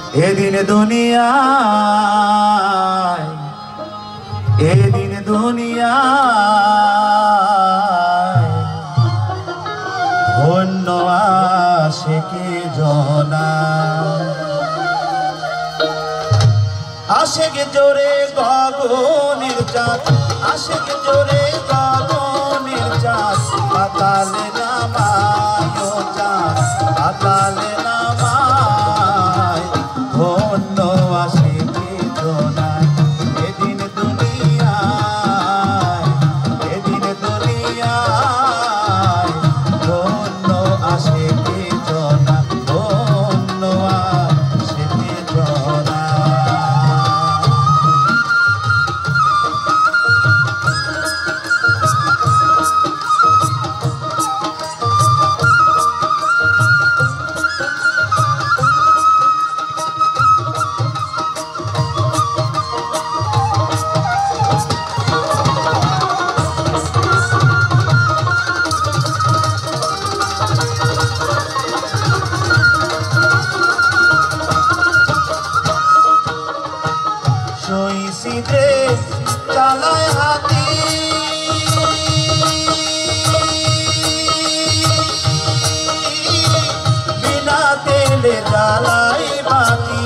এদিন দুনিয়ায় এদিন দুনিয়ায় অন্য আশিকে জনা আশিক জোরে গগনের চাঁদ আশিক জোরে গগনের চাঁদ পাতালে নামায় চাঁদ পাতালে নামায় অন্য আশিকে জনা এদিন দুনিয়ায় অন্য আশিকে জনা অন্য আশিকে জনা সইসিতে চালায় হাতি বিনা তেলে জ্বালায় বাতি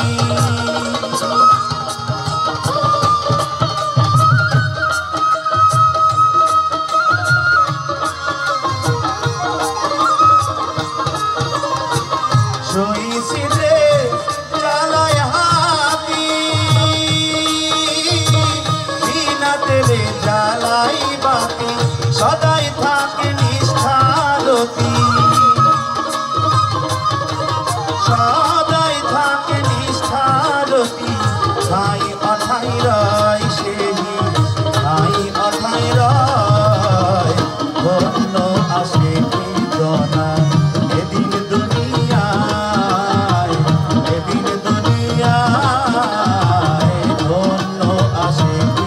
সইসিতে চালায় হাতি তেলে জ্বালাই বাতি সদাই থাকে নিষ্ঠারতি সদাই থাকে নিষ্ঠারতি ছাই অথাই রয় সেই ছাই অথাই রয় অন্য আসে কি জনা এদিন দুনিয়ায় অন্য আসে কি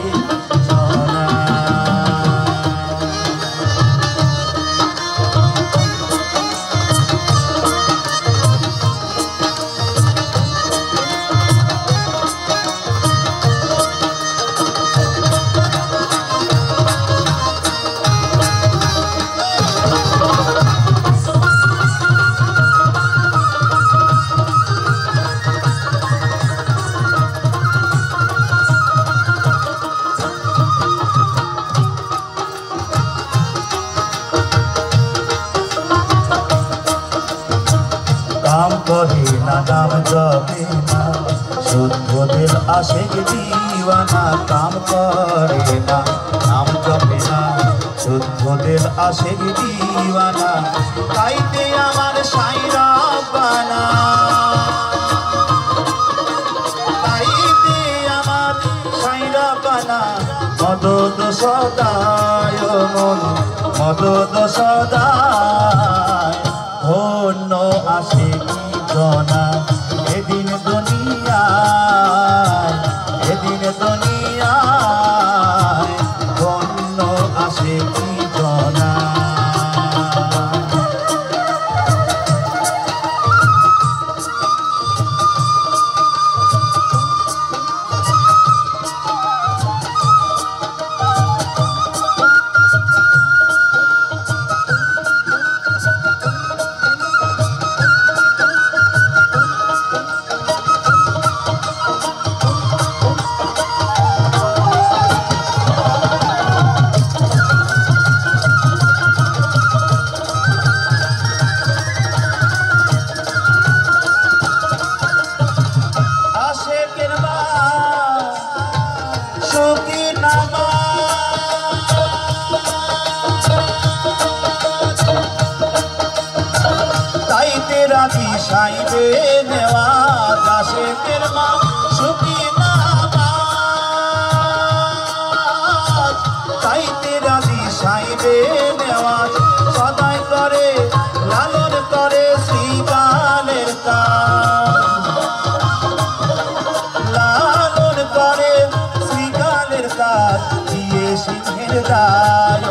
নাম কহে না নাম জপে না শুদ্ধ দিল আশিক দিওয়ানা কাম করে না নাম জপে না শুদ্ধ দিল আশিক দিওয়ানা তাইতে আমার সাইরা বানা তাইতে আমার সাইরা বানা মদদ সদায় মন মদদ সদায় অন্য আসে কি জনা এদিন দুনিয়ায় অন্য আসে কি জনা রাতি সাইবে নেওয়া দাসে তেরমা সুখী নামাজ তাইতে রাতি সাইবে নেওয়া সদাই করে লালন করে শ্রীকালের কাজ লালন করে শ্রীকালের কাজ দিয়ে সিংহের দায়